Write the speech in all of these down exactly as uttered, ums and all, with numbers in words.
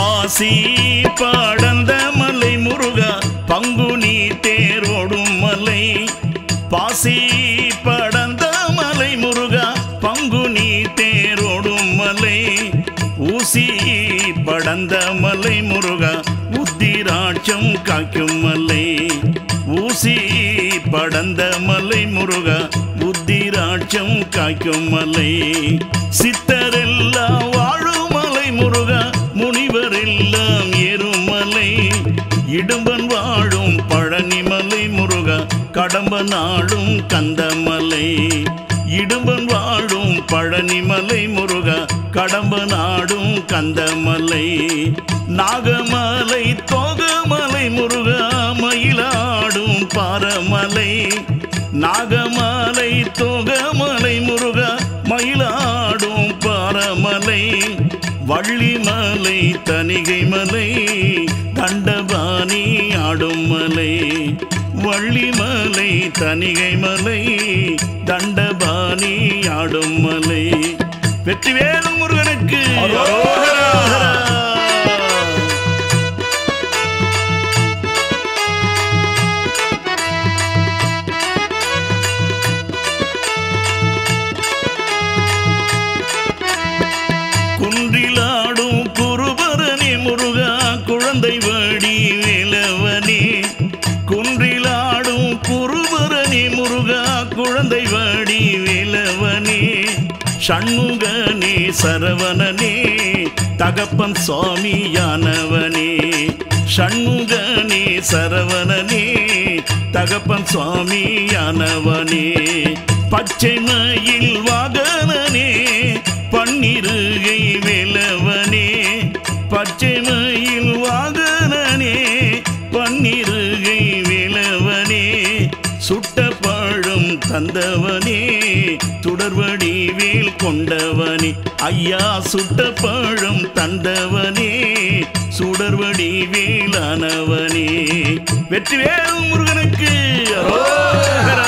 பாசி படந்த மலை முருகா பங்குனி தேரோடும் மலை பாசி படந்த மலை முருகா பங்குனி தேரோடும் மலை ஊசி படந்த மலை முருகா உத்திராட்சம் காக்கும் மலை ஊசி படந்த மலை முருகா உத்திராட்சம் காக்கும் மலை சித்தரெல்லாம் வாழும் மலை முருகா முனிவரெல்லாம் ஏறும் மலை இடும்பன் வாழும் பழனி மலை முருகா கடம்ப நாடும் கந்தமலை இடும்பன் வாழும் பழனி மலை முருகா கடம்ப நாடும் கந்தமலை நாகமலை தோகமலை முருகா மயிலாடும் பாரமலை நாகமலை தோகமலை முருகா மயிலாடும் பாரமலை வள்ளிமலை தணிகை மலை தண்டபாணி ஆடும் மலை வள்ளிமலை தணிகை மலை தண்டபாணி ஆடும் மலை வெற்றிவேல் முருகனுக்கு குன்றிலாடும் குருபரணி முருகா குழந்தை வடி வேலவனே குன்றிலாடும் குருபரணி முருகா குழந்தை வடி வேலவனே ஷண்முகனே சரவணனே தகப்பன் சுவாமியானவனே ஷண்முகனே சரவணனே தகப்பன் சுவாமியானவனே பச்சை மயில் வாகனனே பன்னிருகை வேலவனே பச்சை மயில் வாகனனே பன்னிருகை வேலவனே சுட்ட பழம் தந்தவனே துடர்வடி வேல் கொண்டவனே ஐயா சுட்ட பழம் தந்தவனே சுடர்வடி வேலானவனே வெற்றிவேல் முருகனுக்கு அரோகரா.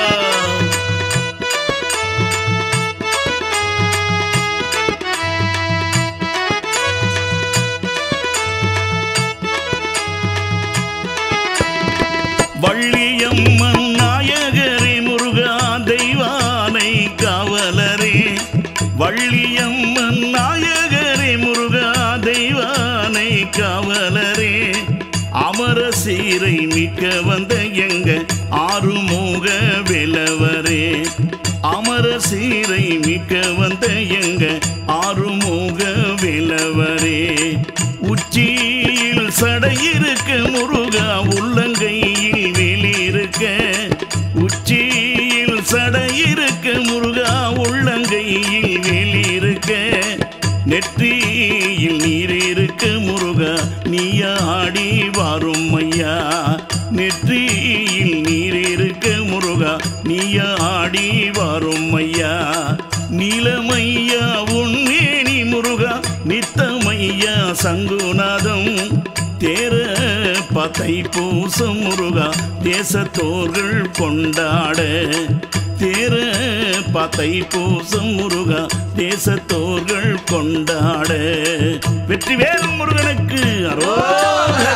வள்ளியம்மன் நாயகரே முருகா தெய்வானை காவலரே வள்ளியம்மன் நாயகரே முருகா தெய்வானை காவலரே அமர சீரை மிக்க வந்த எங்க ஆறுமுக வேலவரே அமர சீரை மிக்க வந்த எங்க ஆறுமுக வேலவரே உச்சியில் சடையிருக்க முருகா உள்ளங்கையில் வேலிருக்க உச்சியில் சடையிருக்க முருகா உள்ளங்கையில் வேலிருக்க நெற்றியில் நீர் இருக்க முருகா நீயாடி வாரும் ஐயா நெற்றியில் நீர் இருக்க முருகா நீயாடி வாரும் ஐயா நீலமையா உன்னேனி முருகா நித்தமையா சங்குநாதம் தேர பத்தை பூசம் முருகா தேசத்தோர்கள் கொண்டாட தேர பத்தை பூசம் முருகா தேசத்தோர்கள் கொண்டாட வெற்றிவேல் முருகனுக்கு அரோகரா.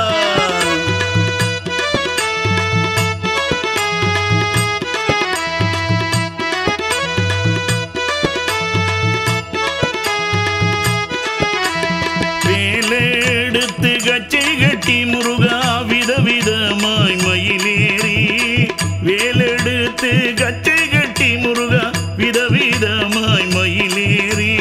வேலெடுத்து கச்சை கட்டி முருகா விதவிதமாய் மயிலேறி வேலெடுத்து கச்சை கட்டி முருகா விதவிதமாய் மயிலேறி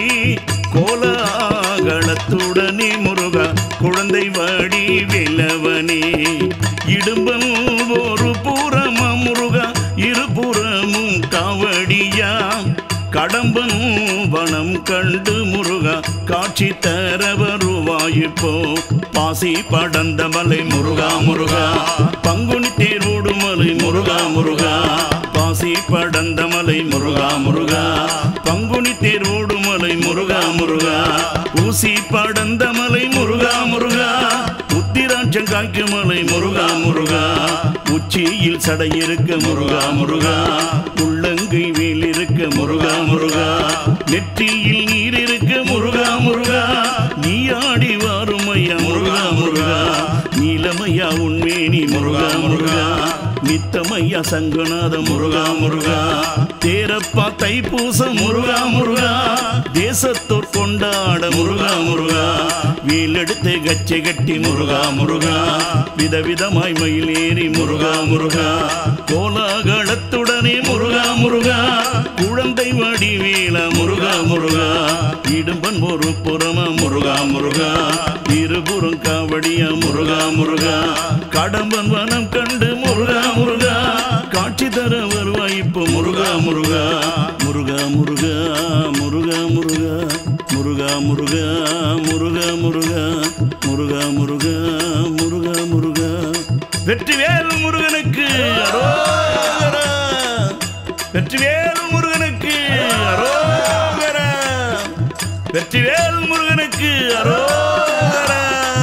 கோலாகலத்துடனே முருகா குழந்தை வாடி வேலவனே இடும்பம் ஒரு புறமா முருகா இருபுறமும் காவடியா கடம்பன் வனம் கண்டு முருகா காட்சி தர வருவாயிப்போ பாசி படந்த மலை முருகா முருகா பங்குனி தேரோடு மலை முருகா முருகா பாசி படந்த மலை முருகா முருகா பங்குனி தேரோடு மலை முருகா முருகா ஊசி படந்த மலை முருகா முருகா உத்திராட்சம் காய்க்கும் மலை முருகா முருகா உச்சியில் சடையிருக்க முருகா முருகா உள்ளங்கை வேல் இருக்க முருகா முருகா நெற்றியில் நீர் இருக்க முருகா முருகா நீ ஆடி வாருமையா முருகா முருகா நீலமையா உண்மேனி முருகா முருகா நித்தமையா சங்கநாத முருகா முருகா தேரப்பா தைப்பூச முருகா முருகா தேசத்தோர் கொண்டாட முருகா முருகா வீலெடுத்து கச்சை கட்டி முருகா முருகா விதவிதமாய் மயிலேறி முருகா முருகா கோலாகலத்துடனே முருகா முருகா குழந்தை வடிவேல முருகா முருகா இடும்பன் ஒரு புறம முருகா முருகா இருபுறம் காவடியா முருகா முருகா கடம்பன் வனம் கண்டு முருகா முருகா காட்சி தர வருவாய்ப்பு முருகா முருகா முருகா முருகா முருகா முருகா முருகா முருகா முருகா முருகா முருகா முருகா முருகா முருகா வெற்றிவேல் முருகனுக்கு அரோகரா வெற்றிவேல் முருகனுக்கு அரோகரா வெற்றிவேல் முருகனுக்கு அரோகரா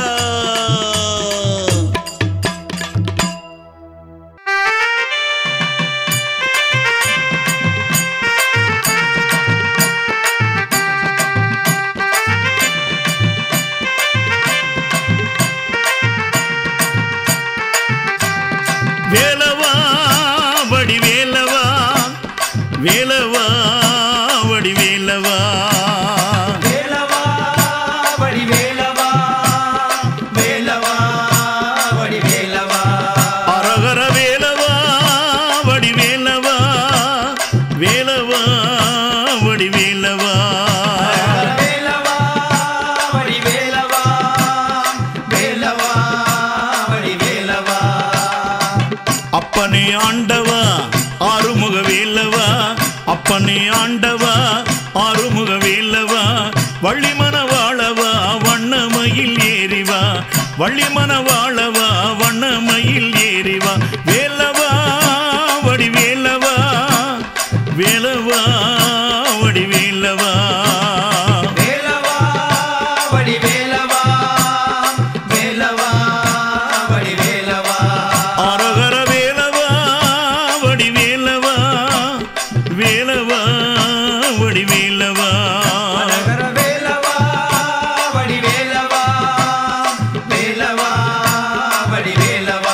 வேலவா வடிவேலவா வேலவா வடிவேலவா வேலவா வடிவேலவா வேலவா வடிவேலவா அரகர வேலவா வடிவேலவா வேலவா வடிவேலவா வேலவா வடிவேலவா வேலவா வடிவேலவா அப்பனே ஆண்டவா ஆறுமுக வேலவா அப்பனே ஆண்டவா ஆறுமுக வேலவா வள்ளிமன வாழவா வண்ணமயில் ஏறிவா வள்ளிமன வாழவா வண்ணமயில் ஏறிவா வேலவா வடிவேலவா வேலவா வடிவேலவா வேலவா வடிவேலவா வேலவா வடிவேலவா அரகர வேலவா வடிவேலவா வேலவா வடிவேலவா அரகர வேலவா வடிவேலவா வேலவா வடிவேலவா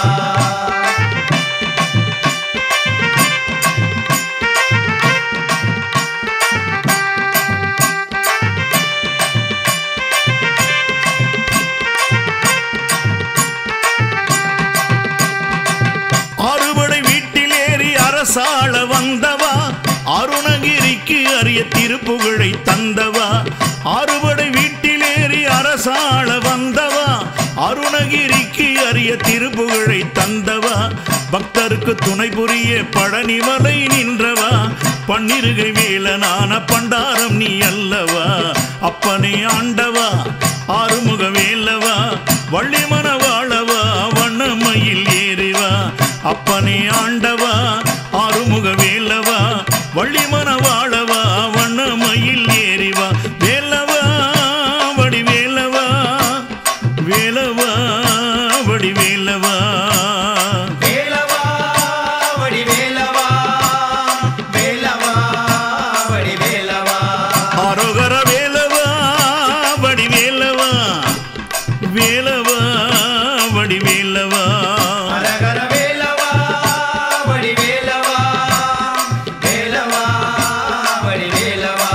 அறுபடை வீட்டிலேறி அரசாள வந்தவா அருணகிரிக்கு அரிய திருப்புகழை தந்தவா அறுபடை வீட்டிலேறி அரசாள வந்தவா அருணகிரிக்கு அரிய திருப்புகழை தந்தவா பக்தருக்கு துணை புரிய பழனிமலை நின்றவா பன்னிருகை வேலனான பண்டாரம் நீ அல்லவா அப்பனே ஆண்டவா ஆறுமுக வேலவா வள்ளிமன வாழவா வண்ணமயில் ஏறிவா அப்பனே ஆண்டவா ஆறுமுக வேலவா வள்ளிமன வாழவா வண்ணமயில் ஏறிவா வேலவா வடிவேலவா வேலவா வடிவேலவா வேலவா வடிவேலவா வேலவா வடிவேலவா அரோகர வேலவா வடிவேலவா வேலவா வடிவேலவா அரகர வேலவா வடிவேலவா வேலவா வடிவேலவா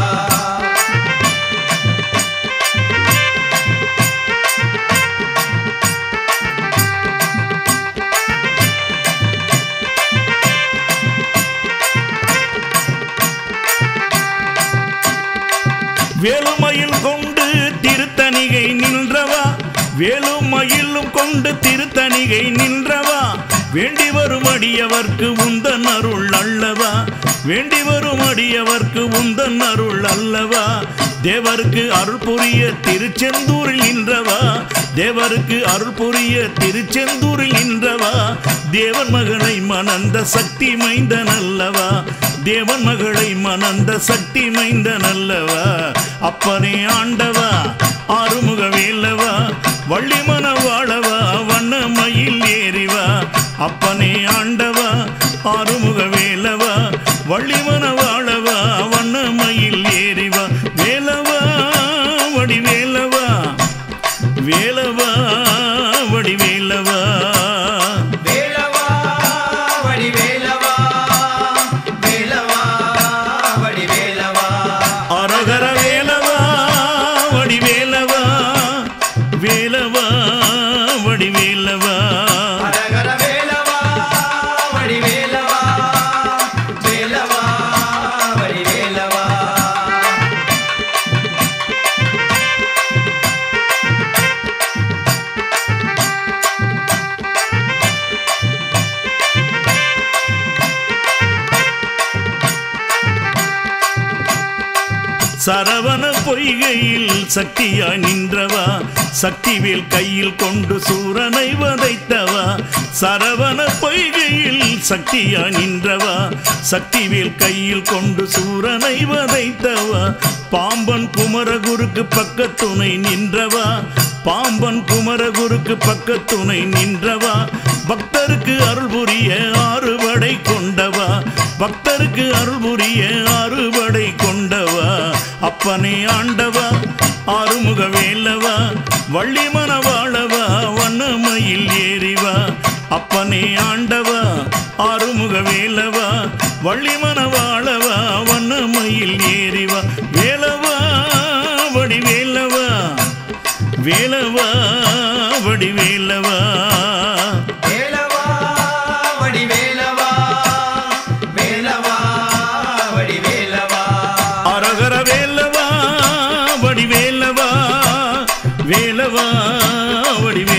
வேலுமயில் கொண்டு திருத்தணிகை நின்றவா வேலுமயிலும் கொண்டு திருத்தணிகை நின்றவா வேண்டி வரும் அடியவர்க்கு உந்தன் அருள் அல்லவா வேண்டி வரும் அடியவர்க்கு உந்தன் அருள் அல்லவா தேவருக்கு அருள் புரிய திருச்செந்தூரில் நின்றவா தேவருக்கு அருள் புரிய திருச்செந்தூரில் நின்றவா தேவன் மகளை மணந்த சக்தி மைந்தன் அல்லவா தேவன் மகளை மணந்த சக்தி மைந்தன் அல்லவா அப்பனே ஆண்டவா ஆறுமுக வேலவா வள்ளிமன வாழவா வண்ணமயில் ஏறிவா அப்பனே ஆண்டவா ஆறுமுக வேலவா வள்ளிமன வாழவா வண்ணமயில் ஏறிவா வேலவா வடிவேலவா வேலவா வடிவேலவா வேலவா வடிவேலவா வேலவா வடிவேலவா அரகர வேலவா வடிவேலவா வேலவா வடிவேலவா அரகர வேலவா வடிவேலவா வேலவா வடிவேலவா சரவண பொய்கையில் சக்தியாய் நின்றவா சக்திவேல் கையில் கொண்டு சூரனை வதைத்தவா சரவண பொய்கையில் சக்தியாய் நின்றவா சக்திவேல் கையில் கொண்டு சூரனை வதைத்தவா பாம்பன் குமரகுருக்கு பக்கத்துணை நின்றவா பாம்பன் குமரகுருக்கு பக்கத்துணை நின்றவா பக்தருக்கு அருள் புரிய ஆறுபடை கொண்டவா பக்தருக்கு அருள் புரிய ஆறுபடை கொண்டவா அப்பனே ஆண்டவா ஆறுமுக வேலவா வள்ளி மணவாளவா வண்ணமயில் ஏறிவா அப்பனே ஆண்டவா ஆறுமுக வேலவா வள்ளி மணவாளவா வண்ணமயில் ஏறிவா வேலவா வடிவேலவா வேலவா வடிவேலவா வேலவா வடிவேலவா வேலவா வடிவேலவா அரகர வேலவா வடிவேலவா வேலவா வடிவே